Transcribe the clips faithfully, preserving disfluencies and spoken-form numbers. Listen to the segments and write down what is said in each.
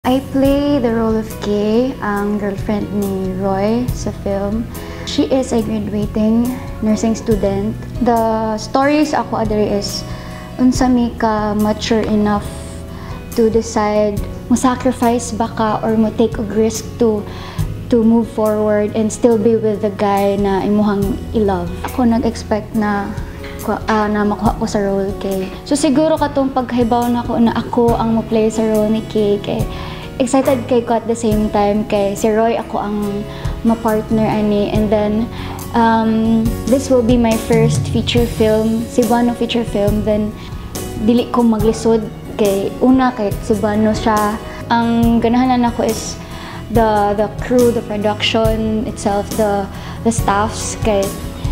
I play the role of Kay, ang girlfriend ni Roy sa film. She is a graduating nursing student. The stories ako adere is unsa mi ka mature enough to decide mo sacrifice baka or mo take a risk to to move forward and still be with the guy na imuhang i-love. Ako nag-expect na uh, na makuha ko sa role kay. So siguro katong paghibaw na ko na ako ang mo-play sa role ni Kay kay excited kay ko at the same time kay si Roy ako ang ma-partner ani, and then um, this will be my first feature film, Cebuano feature film. Then dili ko maglisod kay una kay Cebuano siya. Ang ganahan ako is the the crew, the production itself, the the staffs kay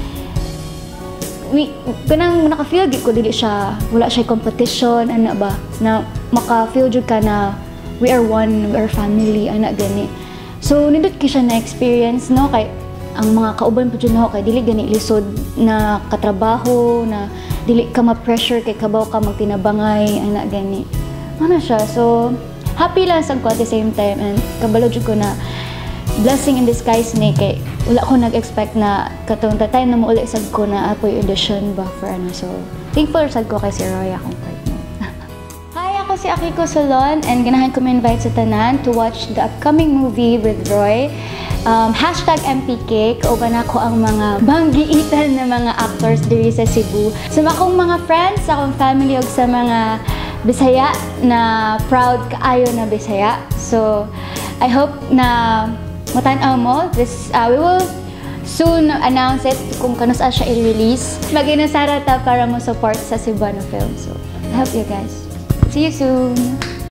we kanang naka-feel gid ko dili siya wala siya competition ana ba na maka-feel jud ka na we are one, we are family ana gani. So nindot ki siya na experience no kay ang mga kauban po jud no kay dili gani lisod na katrabaho na dili ka ma-pressure kay kabaw ka magtinabangay ana gani. Ano siya, so happy lang sad ko at the same time, and kabalo jud ko na blessing in disguise ni kay wala ko nag-expect na katong tatay na mo uli sad ko na apoy audition ba for ano. So thankful sad ko kay si Roy akong partner. Hi, ako si Akiko Solon, and ganahan ko ma-invite sa tanan to watch the upcoming movie with Roy. Um, hashtag M P K, kauban ako ang mga banggiitan na mga actors diri sa Cebu. Sa akong mga friends, sa akong family, ug sa mga Bisaya na proud kaayo na Bisaya. So I hope na matan-aw mo. This, uh, we will soon announce it kung kanus-a siya i-release. Mag-inasara ta para mo support sa Cebuano Film. So I hope you guys. See you soon!